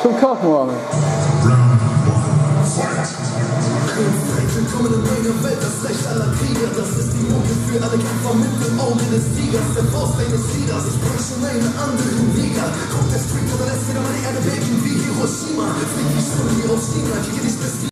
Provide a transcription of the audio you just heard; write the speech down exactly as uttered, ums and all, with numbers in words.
zum Kauf, Mohammed. Willkommen in meiner Welt, das Recht aller Krieger. Das ist die Mucke für alle Kämpfer mit dem Auge des Tigers. Der Faust eines Siegers, ich brauche schon einen anderen Liga. Kommt der Street oder lässt wieder meine Erde beben wie Hiroshima. Flieg ich schon hier aus China, kicke dich bis